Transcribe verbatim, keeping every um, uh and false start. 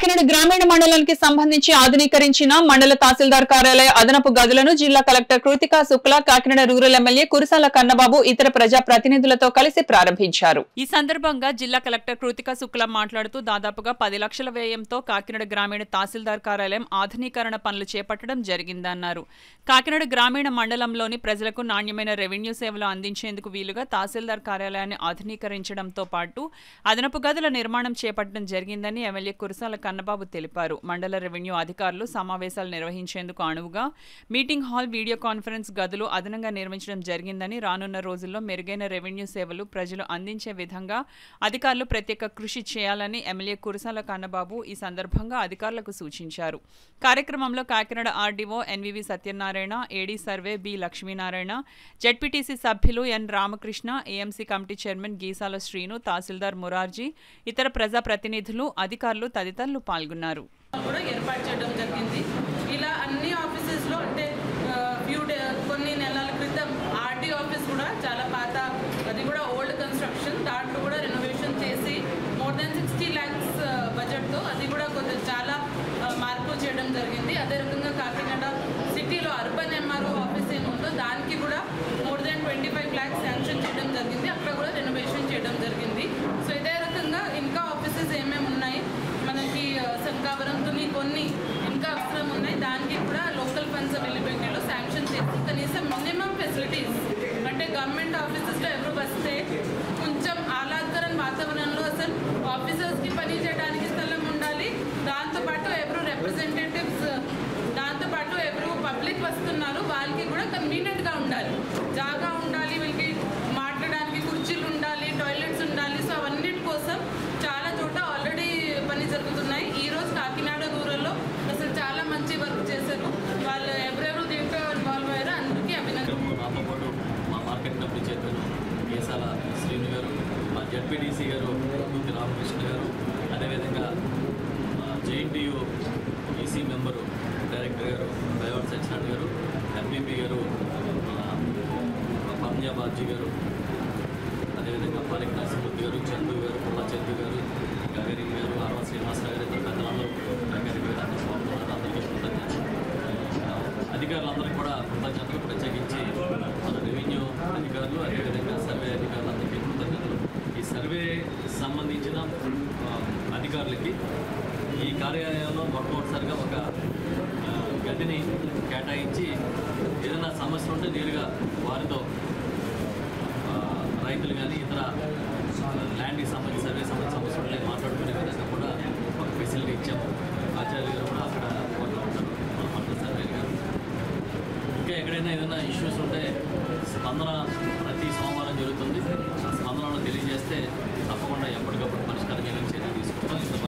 కాకినాడ గ్రామీణ మండలానికి సంబంధించి ఆధునీకరించిన మండల తహసీల్దార్ కార్యాలయ అదనపు గదులను జిల్లా collector Kritika Shukla Kakinada rural MLA Kurasala Kannababu ఇతర ప్రజా ప్రతినిధులతో కలిసి ప్రారంభించారు। ఈ సందర్భంగా జిల్లా కలెక్టర్ కృతికా శుక్లా మాట్లాడుతూ దాదాపుగా పది లక్షల వ్యయంతో కాకినాడ గ్రామీణ తహసీల్దార్ కార్యాలయం ఆధునీకరణ పనులు చేపట్టడం జరిగిందన్నారు। కాకినాడ గ్రామీణ మండలంలోని ప్రజలకు నాణ్యమైన రెవెన్యూ సేవలు అందించేందుకు వీలుగా తహసీల్దార్ కార్యాలయాన్ని ఆధునీకరించడంతో పాటు అదనపు గదుల నిర్మాణం చేపట్టడం జరిగిందని ఎమ్మెల్యే కురసాల కన్నబాబు తెలిపారు। మండల రెవెన్యూ అధికారులు సమావేశాలు నిర్వహించేందుకు అనువుగా మీటింగ్ హాల్, వీడియో కాన్ఫరెన్స్ గదులు అదనంగా నిర్మించడం జరిగిందని, రానున్న రోజుల్లో మెరుగైన రెవెన్యూ సేవలు ప్రజలు అందించే విధంగా అధికారులు ప్రత్యేక కృషి చేయాలని ఎమ్మెల్యే కురసాల కన్నబాబు ఈ సందర్భంగా అధికారులకు సూచించారు। కార్యక్రమంలో Kakinada RDO NVV Satyanarayana, AD survey B Lakshminarayana, ZPTC సభ్యులు N Ramakrishna, AMC committee chairman Geesala Srinu, తహసీల్దార్ మురార్జీ, ఇతర ప్రజా ప్రతినిధులు, అధికారులు తదితరులు పాల్గొన్నారు। కూడా ఏర్పాటు చేయడం జరిగింది। ఇలా అన్ని ఆఫీసెస్లో అంటే ఫ్యూ డే కొన్ని నెలల క్రితం ఆర్టీ ఆఫీస్ కూడా చాలా పాత, అది కూడా ఓల్డ్ కన్స్ట్రక్షన్, దాంట్లో కూడా రెనోవేషన్ చేసి మోర్ దెన్ సిక్స్టీ ల్యాక్స్ బడ్జెట్తో అది కూడా కొంచెం చాలా మార్పు చేయడం జరిగింది। అదే రకంగా కాకినాడ సిటీలో అర్బన్ ఎంఆర్ఓ ఆఫీస్ ఏముందో దానికి కూడా more than twenty five lakhs sanction చేయడం జరిగింది, అక్కడ కూడా రెనోవేషన్ చేయడం జరిగింది। సో ఇదే రకంగా ఇంకా ఆఫీసెస్ ఏమేమి ఉన్నాయి మనకి శంకావరంతో కొన్ని ఇంకా అవసరం ఉన్నాయి, దానికి కూడా లోకల్ ఫండ్స్ అవైలబిలిటీలో శాంక్షన్ చేసి కనీసం మినిమం ఫెసిలిటీస్ అంటే గవర్నమెంట్ ఆఫీసెస్లో ఎవరు వస్తే కొంచెం ఆహ్లాదకర వాతావరణంలో అసలు ఆఫీసర్స్కి పని చేయడానికి స్థలం ఉండాలి, దాంతోపాటు ఎవరు రిప్రజెంటేటివ్స్, దాంతోపాటు ఎవరు పబ్లిక్ వస్తున్నారు వాళ్ళకి కూడా కన్వీనియంట్గా ఉండాలి, జాగా ఉండాలి, వీళ్ళకి మాట్లాడడానికి కుర్చీలు ఉండాలి, టాయిలెట్స్ ఉండాలి। సో అవన్నిటి కోసం చాలా చోట ఆల్రెడీ పని జరుగుతున్నాయి। ఈరోజు కాకినాడ రూరల్లో అసలు చాలా మంచి వర్క్ చేశారు, వాళ్ళు ఎవరెవరు దీంట్లో ఇన్వాల్వ్ అయ్యారో అందరికీ అభినందనలు। నాతో పాటు మా market committee chairman Geesala Srinu గారు, మా జెడ్పీటీసీ గారు కూతి రామకృష్ణ గారు, అదేవిధంగా జేఎన్టీయూ ఈసీ మెంబరు డైరెక్టర్ గారు దయావర్ సత్యనారాయణ గారు, ఎంపీపీ గారు పంజాబ్ బాబ్జీ గారు, అదేవిధంగా పాలిక నరసింహమూర్తి గారు, చందు గారు, పుల్లా చందు గారు, గగరి గారు, ఆర్వ శ్రీనివాసరావు గారు, ఇతర పెద్దలందరూ గగరి గారు అందరూ స్వాగతం, అందరికీ కృతజ్ఞతలు। అధికారులందరికీ కూడా కృతజ్ఞతలు, ప్రత్యేకించి మన రెవెన్యూ అధికారులు, అదేవిధంగా సర్వే అధికారులందరికీ కృతజ్ఞతలు। ఈ సర్వే సంబంధించిన అధికారులకి ఈ కార్యాలయంలో మొట్టమొదటిసారిగా ఒక గదిని కేటాయించి ఏదైనా సమస్య ఉంటే నేరుగా వారితో రైతులు కానీ ఇతర ల్యాండ్కి సంబంధించి సర్వే సంబంధించిన సమస్య ఉంటే మాట్లాడుకునే విధంగా కూడా ఒక ఫెసిలిటీ ఇచ్చాము। ఆచార్య గారు కూడా అక్కడ ఉంటారు, మన మండల సర్వే గారు। ఇంకా ఎక్కడైనా ఏదైనా ఇష్యూస్ ఉంటే